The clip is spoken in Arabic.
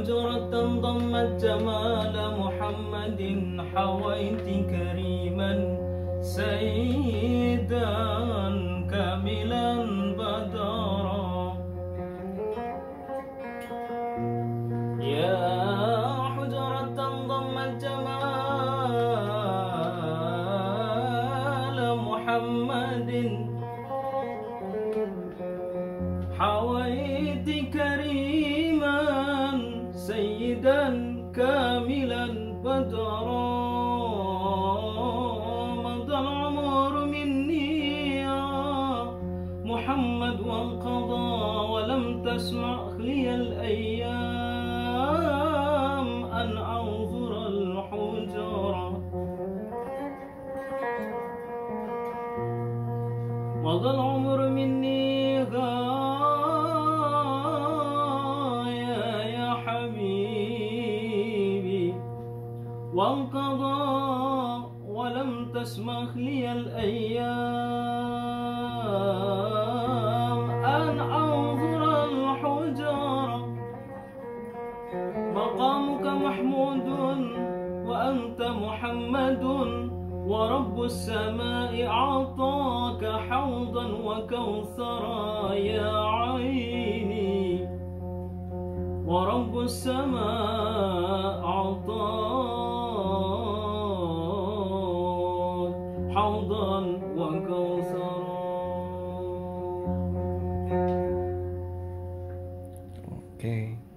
حجرة ضمت جمال محمد حويت كريما سيدا كاملا بدرا. يا حجرة ضمت جمال محمد حويت كريما سيدا كاملا بدرا. مضى العمر مني يا محمد وانقضى ولم تسمح لي الأيام أن أنظر الحجرة. مضى العمر مني وانقضى ولم تسمح لي الأيام أن أنظر الحجرة. مقامك محمود وأنت محمد ورب السماء أعطاك حوضا وكوثرا يا عيني. ورب السماء أعطاك حوضا وكوثرا. Oke.